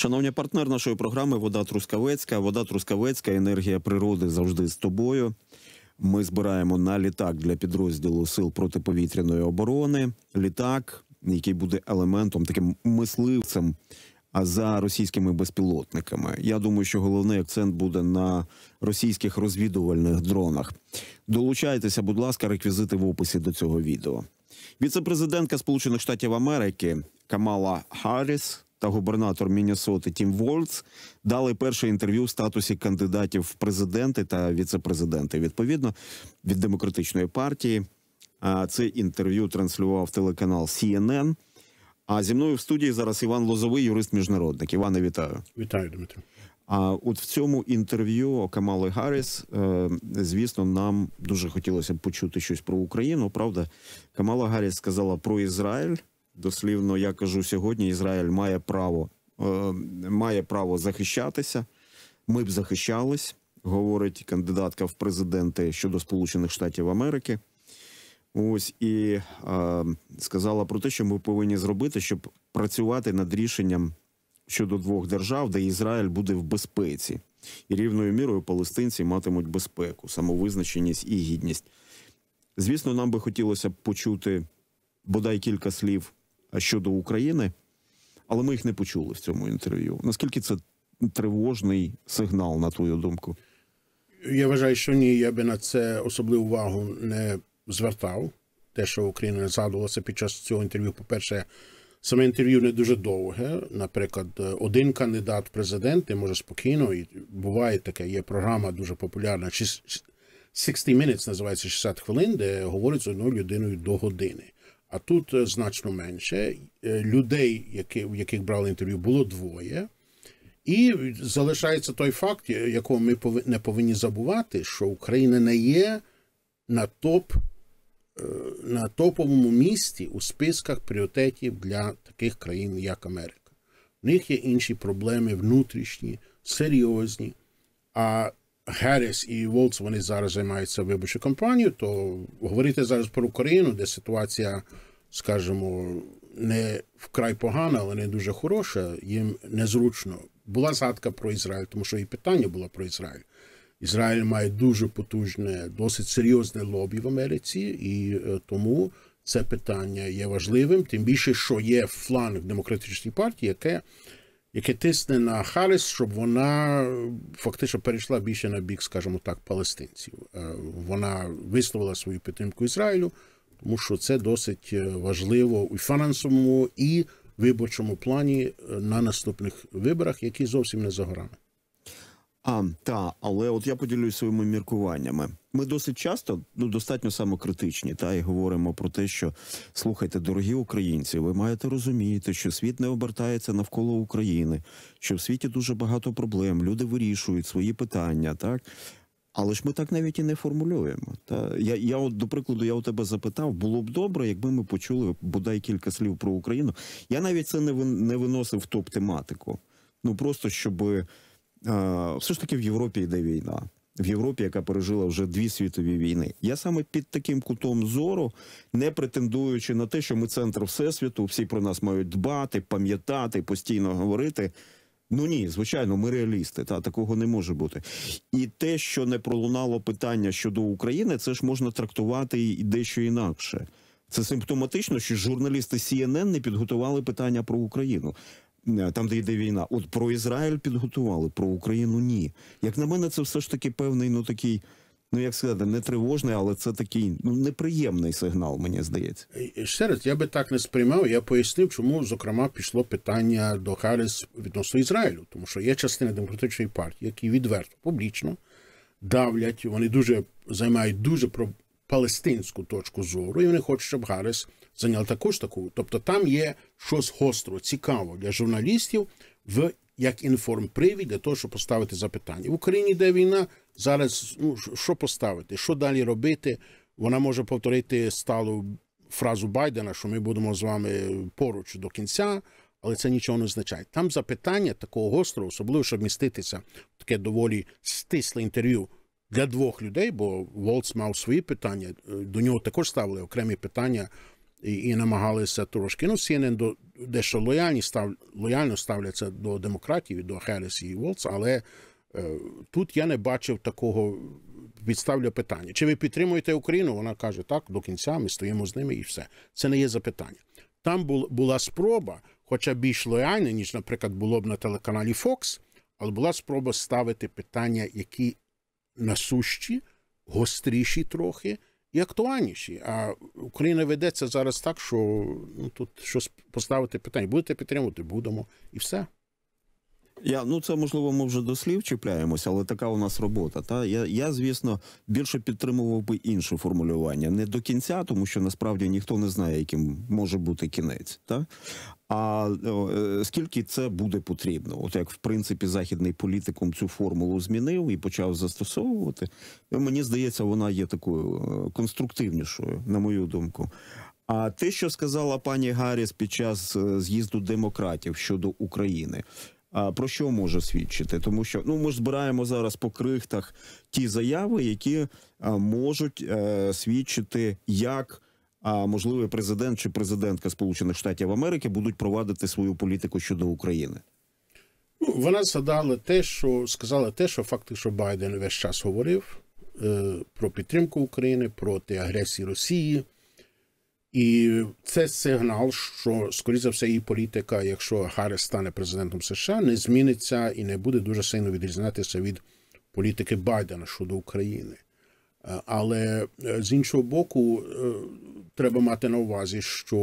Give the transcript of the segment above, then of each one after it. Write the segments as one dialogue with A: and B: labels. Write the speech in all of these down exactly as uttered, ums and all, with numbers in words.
A: Шановні партнери нашої програми «Вода Трускавецька». «Вода Трускавецька», енергія природи завжди з тобою. Ми збираємо на літак для підрозділу Сил протиповітряної оборони. Літак, який буде елементом, таким мисливцем за російськими безпілотниками. Я думаю, що головний акцент буде на російських розвідувальних дронах. Долучайтеся, будь ласка, реквізити в описі до цього відео. Віце-президентка Сполучених Штатів Америки Камала Харріс та губернатор Міннесоти Тім Вольц дали перше інтерв'ю в статусі кандидатів в президенти та віце-президенти, відповідно, від Демократичної партії. Це інтерв'ю транслював телеканал Сі Ен Ен. А зі мною в студії зараз Іван Лозовий, юрист-міжнародник. Іване, вітаю.
B: Вітаю, Дмитро.
A: А от в цьому інтерв'ю Камали Харріс, звісно, нам дуже хотілося б почути щось про Україну, правда? Камала Харріс сказала про Ізраїль. Дослівно, я кажу сьогодні, Ізраїль має право, має право захищатися. Ми б захищались, говорить кандидатка в президенти щодо Сполучених Штатів Америки. Ось, і е, сказала про те, що ми повинні зробити, щоб працювати над рішенням щодо двох держав, де Ізраїль буде в безпеці. І рівною мірою палестинці матимуть безпеку, самовизначеність і гідність. Звісно, нам би хотілося б почути бодай кілька слів щодо України, але ми їх не почули в цьому інтерв'ю. Наскільки це тривожний сигнал, на твою думку?
B: Я вважаю, що ні, я би на це особливу увагу не звертав. Те, що Україна не згадувалася під час цього інтерв'ю, по-перше, саме інтерв'ю не дуже довге. Наприклад, один кандидат в президенти може спокійно, і буває таке, є програма дуже популярна, шістдесят Minutes, називається шістдесят хвилин, де говорять з одною людиною до години. А тут значно менше. Людей, які, в яких брали інтерв'ю, було двоє. І залишається той факт, якого ми не повинні забувати, що Україна не є на топ, на топовому місці у списках пріоритетів для таких країн, як Америка. В них є інші проблеми внутрішні, серйозні. А Харріс і Вольц, вони зараз займаються виборчою кампанією, то говорити зараз про Україну, де ситуація, скажімо, не вкрай погана, але не дуже хороша, їм незручно. Була згадка про Ізраїль, тому що і питання було про Ізраїль. Ізраїль має дуже потужне, досить серйозне лобі в Америці, і тому це питання є важливим. Тим більше, що є фланг Демократичної партії, яке, яке тисне на Харріс, щоб вона фактично перейшла більше на бік, скажімо так, палестинців. Вона висловила свою підтримку Ізраїлю, тому що це досить важливо у фінансовому і виборчому плані на наступних виборах, які зовсім не за горами.
A: А, та, але от я поділюсь своїми міркуваннями. Ми досить часто, ну, достатньо самокритичні, та, і говоримо про те, що, слухайте, дорогі українці, ви маєте розуміти, що світ не обертається навколо України, що в світі дуже багато проблем, люди вирішують свої питання, так? Але ж ми так навіть і не формулюємо. Та? Я, я от, до прикладу, я у тебе запитав, було б добре, якби ми почули бодай кілька слів про Україну. Я навіть це не, не виносив в топ-тематику. Ну, просто, щоб... А, все ж таки в Європі йде війна. В Європі, яка пережила вже дві світові війни. Я саме під таким кутом зору, не претендуючи на те, що ми центр Всесвіту, всі про нас мають дбати, пам'ятати, постійно говорити. Ну ні, звичайно, ми реалісти, та, такого не може бути. І те, що не пролунало питання щодо України, це ж можна трактувати і дещо інакше. Це симптоматично, що журналісти Сі Ен Ен не підготували питання про Україну. Там, де йде війна. От про Ізраїль підготували, про Україну – ні. Як на мене, це все ж таки певний, ну такий, ну як сказати, не тривожний, але це такий, ну неприємний сигнал, мені здається.
B: Ще раз, я би так не сприймав, я пояснив, чому, зокрема, пішло питання до Харріс відносно Ізраїлю. Тому що є частина Демократичної партії, які відверто, публічно давлять, вони дуже займають дуже про палестинську точку зору, і вони хочуть, щоб Харріс зайняла також таку. Тобто там є щось гостро, цікаво для журналістів в як інформпривід для того, щоб поставити запитання. В Україні йде війна, зараз ну, що поставити, що далі робити? Вона може повторити сталу фразу Байдена, що ми будемо з вами поруч до кінця, але це нічого не означає. Там запитання такого гострого, особливо, щоб міститися в таке доволі стисле інтерв'ю для двох людей, бо Вольц мав свої питання, до нього також ставили окремі питання і, і намагалися трошки. Ну, Сі Ен Ен до, дещо лояльні став, лояльно ставляться до демократів, до Харріс і Волц, але е, тут я не бачив такого, підставлю питання. Чи ви підтримуєте Україну? Вона каже, так, до кінця, ми стоїмо з ними і все. Це не є запитання. Там бул, була спроба, хоча більш лояльна, ніж, наприклад, було б на телеканалі Fox, але була спроба ставити питання, які насущі, гостріші трохи і актуальніші. А Україна ведеться зараз так, що ну, тут щось поставити питання. Будете підтримувати? Будемо. І все.
A: Я, ну, це, можливо, ми вже до слів чіпляємося, але така у нас робота. Та? Я, я, звісно, більше підтримував би інше формулювання. Не до кінця, тому що, насправді, ніхто не знає, яким може бути кінець. Та? А е, скільки це буде потрібно? От як, в принципі, західний політикум цю формулу змінив і почав застосовувати, мені здається, вона є такою конструктивнішою, на мою думку. А те, що сказала пані Гарріс під час з'їзду демократів щодо України, а про що може свідчити? Тому що ну ми ж збираємо зараз по крихтах ті заяви, які а, можуть а, свідчити, як а, можливий президент чи президентка Сполучених Штатів Америки будуть провадити свою політику щодо України.
B: Ну, вона згадала те, що сказала те, що фактично Байден весь час говорив е, про підтримку України, проти агресії Росії. І це сигнал, що, скоріше за все, її політика, якщо Харріс стане президентом США, не зміниться і не буде дуже сильно відрізнятися від політики Байдена щодо України. Але, з іншого боку, треба мати на увазі, що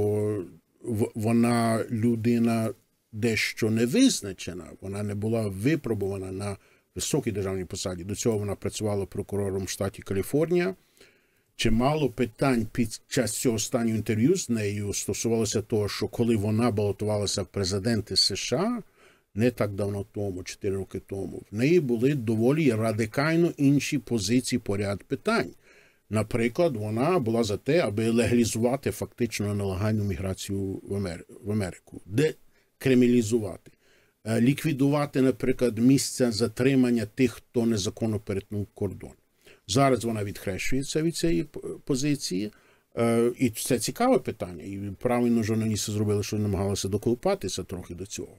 B: вона людина дещо невизначена, вона не була випробувана на високій державній посаді. До цього вона працювала прокурором в штаті Каліфорнія. Чимало питань під час цього останнього інтерв'ю з нею стосувалося того, що коли вона балотувалася в президенти США, не так давно тому, чотири роки тому, в неї були доволі радикально інші позиції по ряд питань. Наприклад, вона була за те, аби легалізувати фактично нелегальну міграцію в Америку, декриміналізувати, ліквідувати, наприклад, місця затримання тих, хто незаконно перетнув кордон. Зараз вона відхрещується від цієї позиції, і це цікаве питання. І правильно журналісти зробили, що намагалися доколупатися трохи до цього.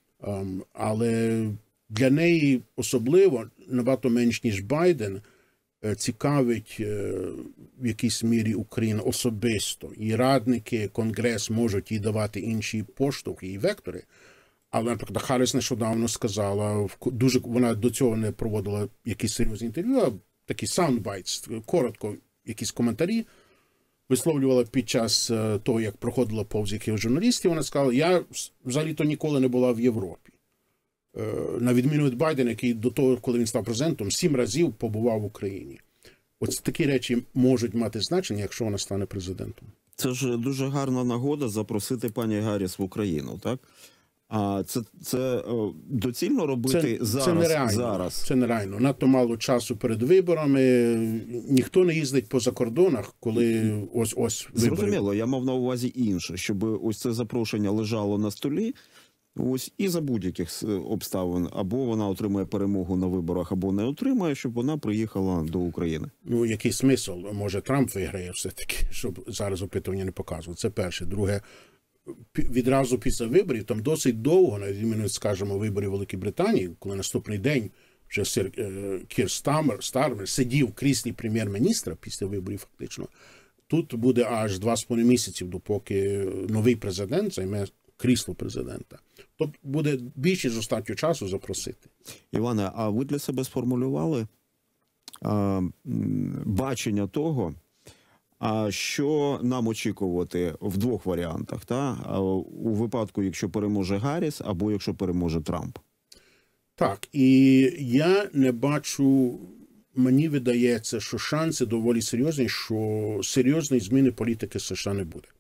B: Але для неї особливо, набагато менш, ніж Байден, цікавить в якійсь мірі Україна особисто. І радники, Конгрес можуть їй давати інші поштовхи і вектори. Але, наприклад, Харріс нещодавно сказала, дуже вона до цього не проводила якісь серйозні інтерв'ю, а такі soundbites, коротко якісь коментарі висловлювала під час того, як проходила повз якихось журналістів. Вона сказала, я взагалі-то ніколи не була в Європі. На відміну від Байдена, який до того, коли він став президентом, сім разів побував в Україні. Ось такі речі можуть мати значення, якщо вона стане президентом.
A: Це ж дуже гарна нагода запросити пані Гарріс в Україну, так? А це, це доцільно робити
B: це,
A: зараз,
B: це нереально,
A: зараз?
B: Це нереально. Надто мало часу перед виборами. Ніхто не їздить по закордонах, коли ось-ось вибори.
A: Зрозуміло, я мав на увазі інше, щоб ось це запрошення лежало на столі, ось і за будь-яких обставин. Або вона отримає перемогу на виборах, або не отримає, щоб вона приїхала до України. Ну,
B: який смисл? Може, Трамп виграє все-таки, щоб зараз опитування не показували. Це перше. Друге, відразу після виборів, там досить довго, на відміну, скажімо, виборів Великій Британії, коли наступний день вже сир Кір Стармер, Стармер сидів в кріслі прем'єр-міністра після виборів фактично, тут буде аж два з половиною місяців, допоки новий президент займе крісло президента. Тобто буде більше достатньо часу запросити.
A: Іване, а ви для себе сформулювали а, бачення того, а що нам очікувати в двох варіантах, та? У випадку, якщо переможе Гарріс, або якщо переможе Трамп?
B: Так, і я не бачу, мені видається, що шанси доволі серйозні, що серйозної зміни політики США не буде.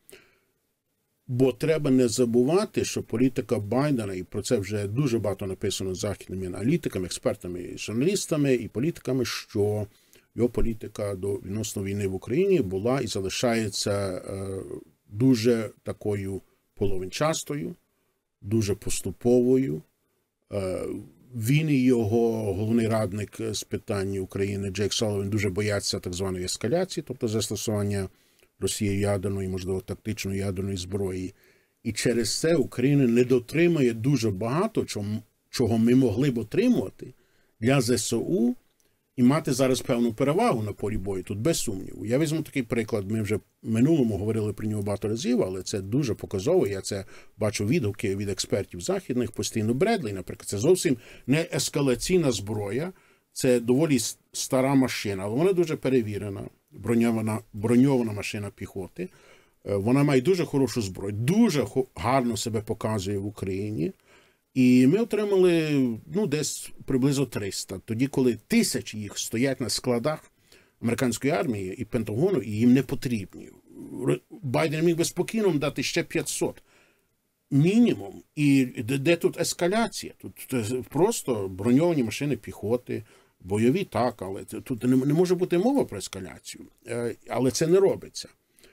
B: Бо треба не забувати, що політика Байдена, і про це вже дуже багато написано західними аналітиками, експертами, журналістами і політиками, що його політика до відносно війни в Україні була і залишається е, дуже такою половинчастою, дуже поступовою. Е, він і його головний радник з питань України Джейк Саліван дуже бояться так званої ескаляції, тобто застосування Росією ядерної, можливо, тактичної ядерної зброї. І через це Україна не дотримує дуже багато, чого ми могли б отримувати для ЗСУ і мати зараз певну перевагу на полі бою, тут без сумніву. Я візьму такий приклад, ми вже в минулому говорили про нього багато разів, але це дуже показово, я це бачу відгуки від експертів західних, постійно Бредлі, наприклад, це зовсім не ескалаційна зброя, це доволі стара машина, але вона дуже перевірена, броньована, броньована машина піхоти. Вона має дуже хорошу зброю, дуже гарно себе показує в Україні. І ми отримали, ну, десь приблизно триста. Тоді, коли тисячі їх стоять на складах американської армії і Пентагону, і їм не потрібні. Байден міг би спокійно дати ще п'ятсот. Мінімум. І де, де тут ескаляція? Тут просто броньовані машини піхоти, бойові так, але тут не, не може бути мова про ескаляцію. Але це не робиться.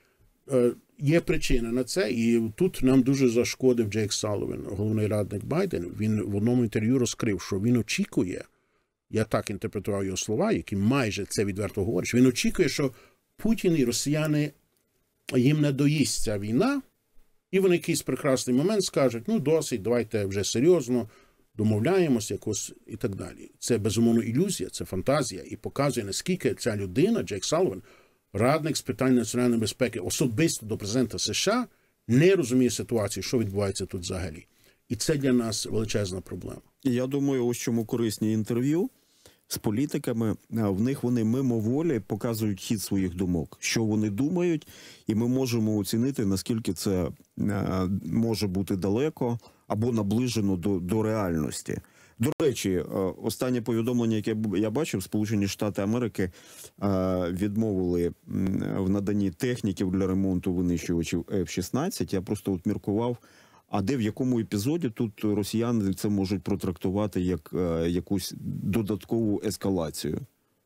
B: Є причина на це, і тут нам дуже зашкодив Джейк Салліван, головний радник Байдена. Він в одному інтерв'ю розкрив, що він очікує, я так інтерпретував його слова, які майже це відверто говорять, що він очікує, що Путін і росіяни, їм не доїсть ця війна, і вони в якийсь прекрасний момент скажуть, ну досить, давайте вже серйозно домовляємося якось і так далі. Це безумовно ілюзія, це фантазія, і показує, наскільки ця людина, Джейк Салліван, радник з питань національної безпеки, особисто до президента США, не розуміє ситуацію, що відбувається тут взагалі. І це для нас величезна проблема.
A: Я думаю, ось чому корисні інтерв'ю з політиками. В них вони мимоволі показують хід своїх думок, що вони думають, і ми можемо оцінити, наскільки це може бути далеко або наближено до, до реальності. До речі, останнє повідомлення, яке я бачив, Сполучені Штати Америки відмовили в наданні техніків для ремонту винищувачів еф шістнадцять. Я просто от міркував, а де, в якому епізоді тут росіяни це можуть протрактувати як якусь додаткову ескалацію?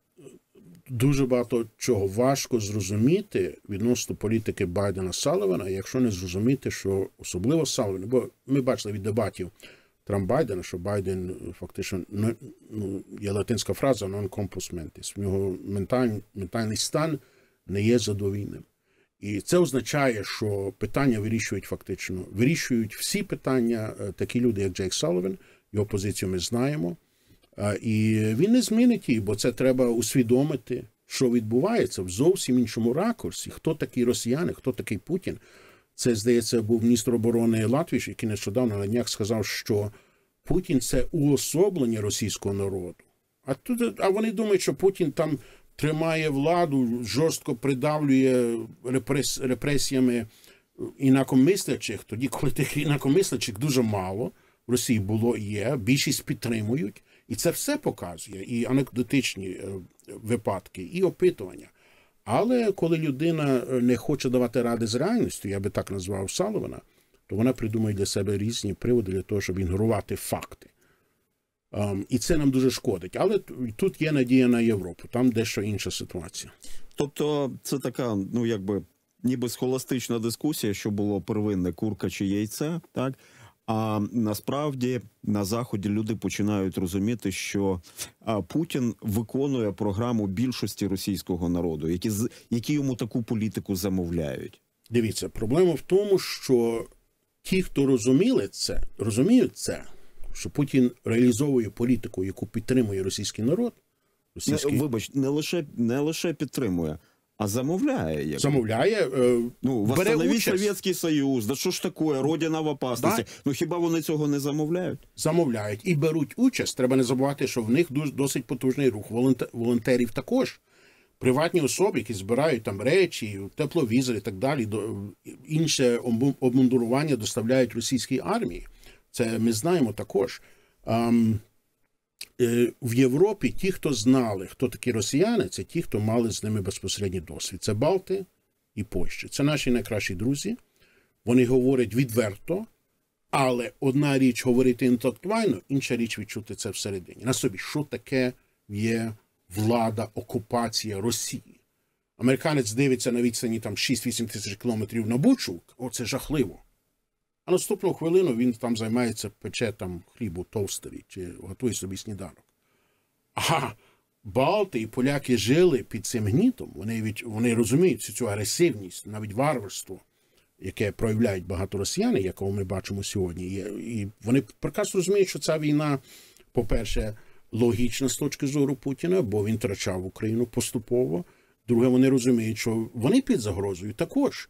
B: Дуже багато чого важко зрозуміти відносно політики Байдена Саллівана, якщо не зрозуміти, що особливо Салліван, бо ми бачили від дебатів Трамп-Байдена, що Байден фактично, ну, є латинська фраза non compos mentis. В нього ментальний, ментальний стан не є задовільним. І це означає, що питання вирішують фактично, вирішують всі питання такі люди, як Джейк Салліван, його позицію ми знаємо. І він не змінить її, бо це треба усвідомити, що відбувається в зовсім іншому ракурсі. Хто такі росіяни, хто такий Путін. Це, здається, був міністр оборони Латвії, який нещодавно на днях сказав, що Путін – це уособлення російського народу. А, тут, а вони думають, що Путін там тримає владу, жорстко придавлює репрес, репресіями інакомислячих, тоді, коли тих інакомислячих дуже мало, в Росії було і є, більшість підтримують. І це все показує, і анекдотичні випадки, і опитування. Але коли людина не хоче давати ради з реальністю, я би так назвав Саллівана, то вона придумує для себе різні приводи для того, щоб ігнорувати факти. Um, і це нам дуже шкодить. Але тут є надія на Європу, там дещо інша ситуація.
A: Тобто це така, ну якби, ніби схоластична дискусія, що було первинне, курка чи яйце, так? А насправді на Заході люди починають розуміти, що Путін виконує програму більшості російського народу, які, які йому таку політику замовляють.
B: Дивіться, проблема в тому, що ті, хто розуміли це, розуміють це, що Путін реалізовує політику, яку підтримує російський народ. Російський...
A: Не, вибач, не лише, не лише підтримує, а замовляє. Як...
B: Замовляє, е,
A: ну,
B: бере участь.
A: Совєтський Союз, да що ж таке, Родина в опасності. Да? Ну хіба вони цього не замовляють?
B: Замовляють і беруть участь. Треба не забувати, що в них досить потужний рух волонтерів також. Приватні особи, які збирають там речі, тепловізори і так далі, інше обмундурування доставляють російській армії. Це ми знаємо також. Um, В Європі ті, хто знали, хто такі росіяни, це ті, хто мали з ними безпосередній досвід. Це Балти і Польща. Це наші найкращі друзі. Вони говорять відверто, але одна річ говорити інтелектуально, інша річ відчути це всередині. На собі, що таке є влада, окупація Росії. Американець дивиться на відстані там шість-вісім тисяч кілометрів на Бучу, о, це жахливо. А наступну хвилину він там займається, пече там хліб у товстері, чи готує собі сніданок. А Балти і поляки жили під цим гнітом. Вони, від, вони розуміють цю агресивність, навіть варварство, яке проявляють багато росіян, якого ми бачимо сьогодні. І вони прекрасно розуміють, що ця війна, по-перше, логічна з точки зору Путіна, бо він втрачав Україну поступово. Друге, вони розуміють, що вони під загрозою також.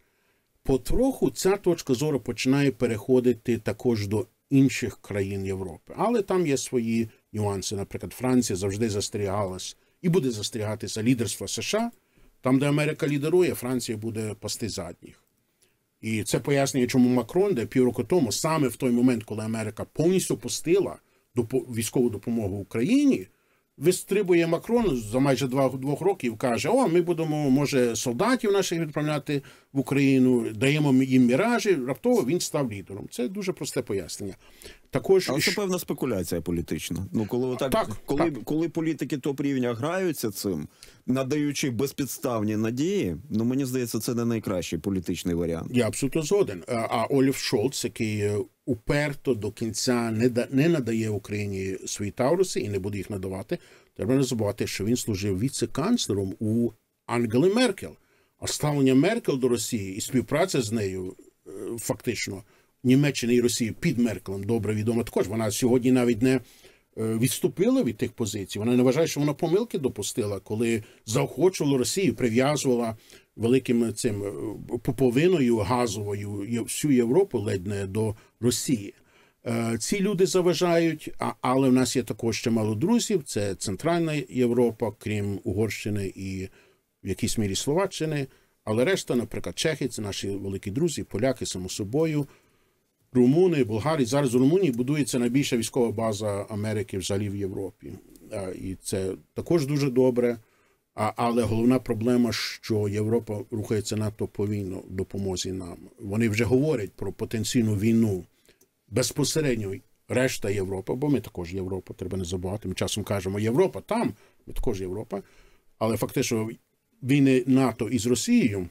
B: Потроху ця точка зору починає переходити також до інших країн Європи. Але там є свої нюанси. Наприклад, Франція завжди застерігалась і буде застерігатися лідерства США. Там, де Америка лідерує, Франція буде пасти задніх. І це пояснює, чому Макрон, де півроку тому, саме в той момент, коли Америка повністю пустила військову допомогу Україні, вистрибує Макрон за майже два, двох років, каже, о, ми будемо, може, солдатів наших відправляти в Україну, даємо їм міражі, раптово він став лідером. Це дуже просте пояснення. Також...
A: Але це певна спекуляція політична. Ну, коли, так,
B: так,
A: коли,
B: так.
A: коли політики топ-рівня граються цим, надаючи безпідставні надії, ну, мені здається, це не найкращий політичний варіант.
B: Я абсолютно згоден. А Олаф Шольц, який уперто до кінця не, да, не надає Україні свої тауруси і не буде їх надавати, треба не забувати, що він служив віце-канцлером у Ангели Меркель. А ставлення Меркель до Росії і співпраця з нею фактично Німеччини і Росії під Меркелем добре відомо також. Вона сьогодні навіть не відступила від тих позицій. Вона не вважає, що вона помилки допустила, коли заохочувала Росію, прив'язувала великим цим пуповиною газовою всю Європу ледь не до Росії. Ці люди заважають, але в нас є також ще мало друзів. Це Центральна Європа, крім Угорщини і в якійсь мірі Словаччини. Але решта, наприклад, Чехи, це наші великі друзі, поляки, само собою, румуни, болгари. Зараз у Румунії будується найбільша військова база Америки взагалі в Європі. І це також дуже добре. Але головна проблема, що Європа рухається надто повільно в допомозі нам. Вони вже говорять про потенційну війну безпосередньо решта Європи, бо ми також Європа, треба не забувати. Ми часом кажемо Європа там, ми також Європа. Але фактично війни НАТО із Росією,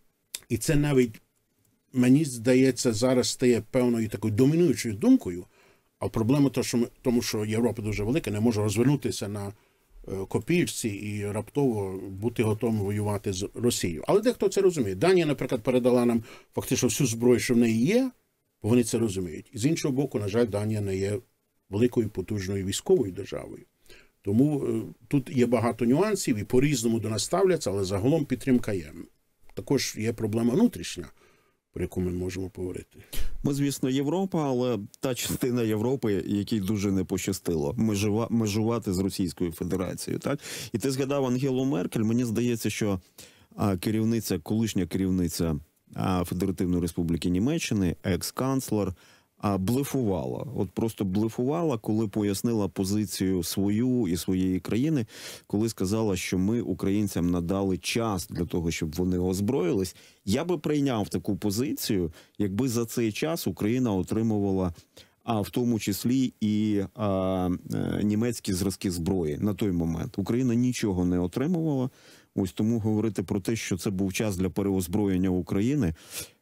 B: і це навіть, мені здається, зараз стає певною такою домінуючою думкою, а проблема в тому, що Європа дуже велика, не може розвернутися на копійці і раптово бути готовим воювати з Росією. Але дехто це розуміє. Данія, наприклад, передала нам фактично всю зброю, що в неї є, бо вони це розуміють. І з іншого боку, на жаль, Данія не є великою потужною військовою державою. Тому е, тут є багато нюансів і по-різному до нас ставляться, але загалом підтримка є. Також є проблема внутрішня, про яку ми можемо поговорити.
A: Ми, звісно, Європа, але та частина Європи, якій дуже не пощастило межува, межувати з Російською Федерацією. Так? І ти згадав Ангелу Меркель. Мені здається, що а, керівниця, колишня керівниця а, Федеративної Республіки Німеччини, екс-канцлер, а, блефувала. От просто блефувала, коли пояснила позицію свою і своєї країни, коли сказала, що ми українцям надали час для того, щоб вони озброїлись. Я би прийняв таку позицію, якби за цей час Україна отримувала, а в тому числі і а, а, німецькі зразки зброї на той момент. Україна нічого не отримувала. Ось тому говорити про те, що це був час для переозброєння України,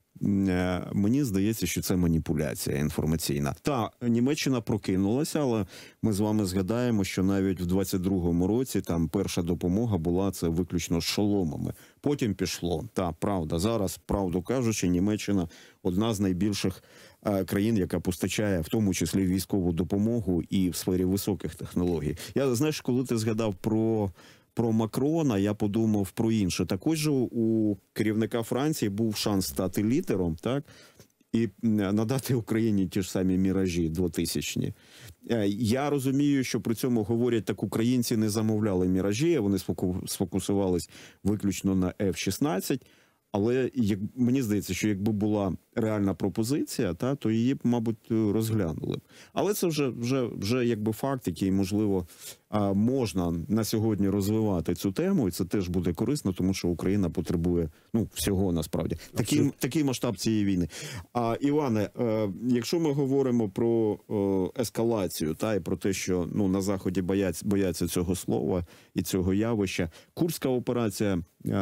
A: мені здається, що це маніпуляція інформаційна. Та, Німеччина прокинулася, але ми з вами згадаємо, що навіть в двадцять другому році там перша допомога була це виключно з шоломами. Потім пішло. Та, правда, зараз, правду кажучи, Німеччина одна з найбільших е, країн, яка постачає в тому числі військову допомогу і в сфері високих технологій. Я, знаєш, коли ти згадав про... Про Макрона, я подумав про інше. Також же у керівника Франції був шанс стати лідером, так? І надати Україні ті ж самі міражі двотисячні. Я розумію, що при цьому говорять, так українці не замовляли міражі, вони сфокусувались виключно на еф шістнадцять. Але як, мені здається, що якби була реальна пропозиція, та, то її б, мабуть, розглянули б. Але це вже, вже, вже якби факт, який, можливо, можна на сьогодні розвивати цю тему, і це теж буде корисно, тому що Україна потребує, ну, всього, насправді. Такий, такий масштаб цієї війни. А, Іване, якщо ми говоримо про ескалацію, та, і про те, що, ну, на Заході бояться, бояться цього слова і цього явища, Курська операція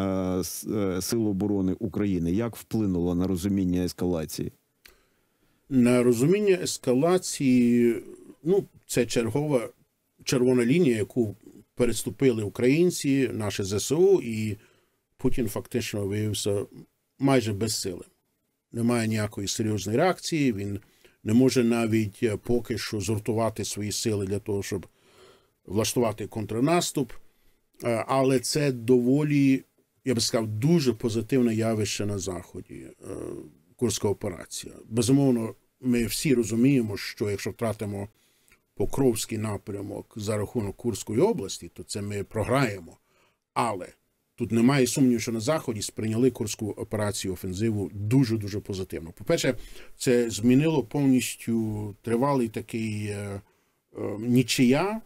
A: Сил оборони України, як вплинула на розуміння ескалації?
B: На розуміння ескалації, ну, це чергова червона лінія, яку переступили українці, наші ЗСУ, і Путін фактично виявився майже безсилим. Немає ніякої серйозної реакції, він не може навіть поки що згуртувати свої сили для того, щоб влаштувати контрнаступ. Але це доволі, я би сказав, дуже позитивне явище на Заході, Курська операція. Безумовно, ми всі розуміємо, що якщо втратимо Покровський напрямок за рахунок Курської області, то це ми програємо. Але тут немає сумніву, що на Заході сприйняли Курську операцію, офензиву дуже-дуже позитивно. По-перше, це змінило повністю тривалий такий е, е, нічия,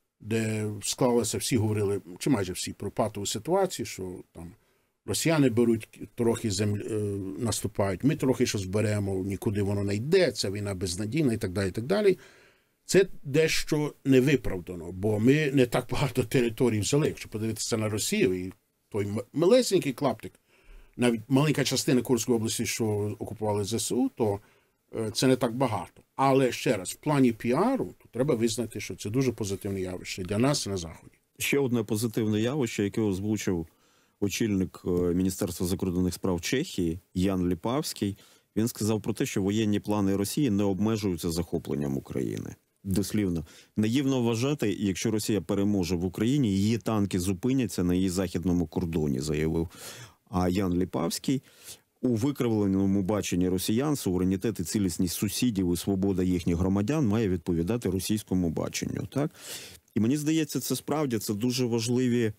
B: де склалося, всі говорили, чи майже всі, про патову ситуацію, що там росіяни беруть, трохи землі, е, наступають, ми трохи щось беремо, нікуди воно не йде, ця війна безнадійна і так далі, і так далі. Це дещо невиправдано, бо ми не так багато територій взяли. Якщо подивитися на Росію, і той малесенький клаптик, навіть маленька частина Курської області, що окупували ЗСУ, то це не так багато. Але ще раз, в плані піару, то треба визнати, що це дуже позитивне явище для нас на Заході.
A: Ще одне позитивне явище, яке озвучив очільник Міністерства закордонних справ Чехії Ян Ліпавський. Він сказав про те, що воєнні плани Росії не обмежуються захопленням України. Дослівно, наївно вважати, якщо Росія переможе в Україні, її танки зупиняться на її західному кордоні, заявив а Ян Ліпавський. У викривленому баченні росіян суверенітет і цілісність сусідів і свобода їхніх громадян має відповідати російському баченню. Так? І мені здається, це справді це дуже важливі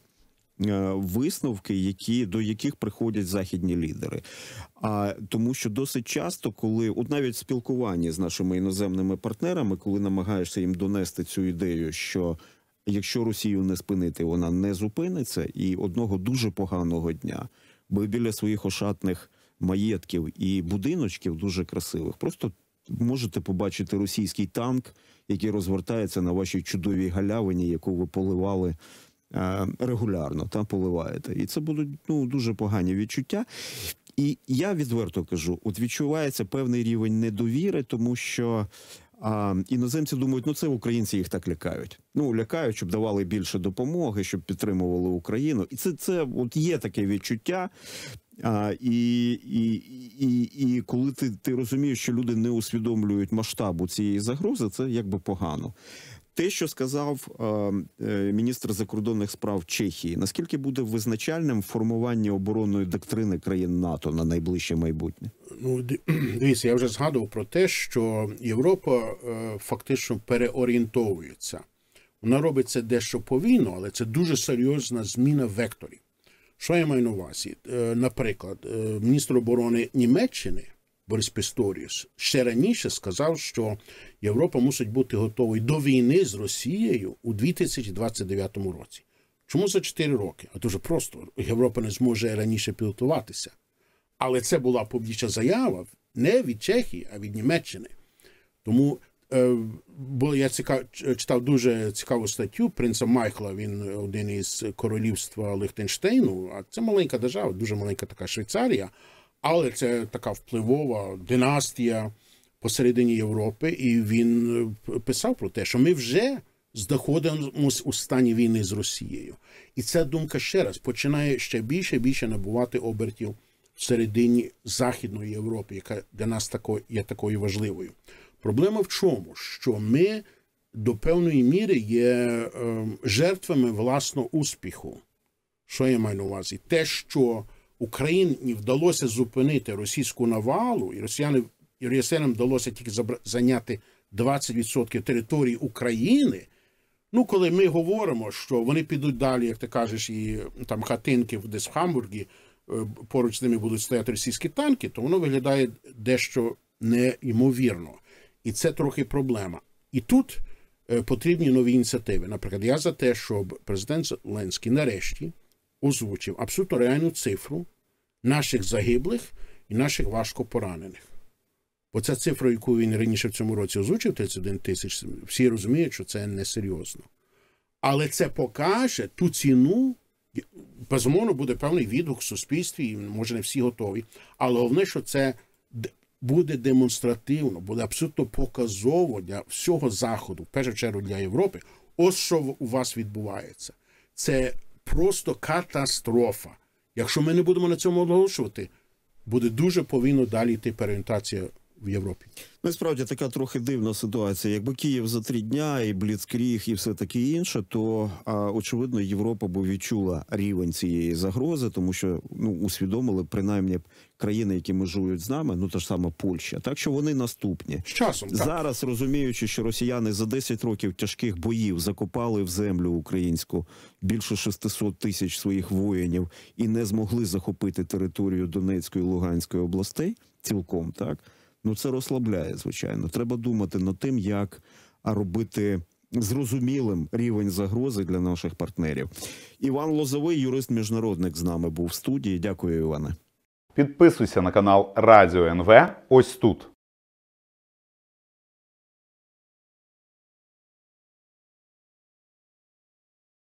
A: висновки, які, до яких приходять західні лідери. А, тому що досить часто, коли, от навіть в спілкуванні з нашими іноземними партнерами, коли намагаєшся їм донести цю ідею, що якщо Росію не спинити, вона не зупиниться, і одного дуже поганого дня, бо біля своїх ошатних маєтків і будиночків дуже красивих, просто можете побачити російський танк, який розвертається на вашій чудовій галявині, яку ви поливали регулярно, там поливаєте. І це будуть ну, дуже погані відчуття. І я відверто кажу, от відчувається певний рівень недовіри, тому що а, іноземці думають, ну це українці їх так лякають. Ну, лякають, щоб давали більше допомоги, щоб підтримували Україну. І це, це от є таке відчуття. А, і, і, і, і коли ти, ти розумієш, що люди не усвідомлюють масштабу цієї загрози, це якби погано. Те, що сказав е, міністр закордонних справ Чехії, наскільки буде визначальним формування оборонної доктрини країн НАТО на найближче майбутнє?
B: Ну, дивіться, я вже згадував про те, що Європа е, фактично переорієнтовується. Вона робить це дещо повільно, але це дуже серйозна зміна векторів. Що я маю на увазі? Е, наприклад, е, міністр оборони Німеччини Борис Пісторіус ще раніше сказав, що Європа мусить бути готовою до війни з Росією у дві тисячі двадцять дев'ятому році. Чому за чотири роки? А дуже просто. Європа не зможе раніше підготуватися. Але це була публічна заява не від Чехії, а від Німеччини. Тому е, бо я цікав, читав дуже цікаву статтю принца Майкла, він один із королівства Лихтенштейну, а це маленька держава, дуже маленька така Швейцарія, але це така впливова династія посередині Європи, і він писав про те, що ми вже знаходимося у стані війни з Росією. І ця думка ще раз починає ще більше і більше набувати обертів всередині Західної Європи, яка для нас тако, є такою важливою. Проблема в чому? Що ми до певної міри є е, жертвами власного успіху. Що я маю на увазі? Те, що Україні вдалося зупинити російську навалу, і росіяни, і росіянам вдалося тільки зайняти двадцять відсотків території України. Ну, коли ми говоримо, що вони підуть далі, як ти кажеш, і там хатинки десь в Хамбургі, поруч з ними будуть стояти російські танки, то воно виглядає дещо неймовірно. І це трохи проблема. І тут потрібні нові ініціативи. Наприклад, я за те, щоб президент Зеленський нарешті озвучив абсолютно реальну цифру наших загиблих і наших важко поранених. Бо ця цифра, яку він раніше в цьому році озвучив, тридцять один тисяч, всі розуміють, що це несерйозно. Але це покаже ту ціну, безумовно, буде певний відгук в суспільстві, і, може, не всі готові. Але головне, що це буде демонстративно, буде абсолютно показово для всього Заходу, в першу чергу для Європи, ось що у вас відбувається. Це просто катастрофа. Якщо ми не будемо на цьому оголошувати, буде дуже повинно далі йти переорієнтація в Європі.
A: Насправді така трохи дивна ситуація. Якби Київ за три дня і Бліцкріг і все таке інше, то а, очевидно Європа б відчула рівень цієї загрози, тому що ну усвідомили принаймні країни, які межують з нами, ну та ж сама Польща. Так що вони наступні.
B: З часом, так.
A: Зараз, розуміючи, що росіяни за десять років тяжких боїв закопали в землю українську більше шестисот тисяч своїх воїнів і не змогли захопити територію Донецької і Луганської областей цілком, так? Ну, це розслабляє, звичайно. Треба думати над тим, як робити зрозумілим рівень загрози для наших партнерів. Іван Лозовий, юрист-міжнародник, з нами був в студії. Дякую, Іване.
C: Підписуйся на канал Радіо ен ве ось тут.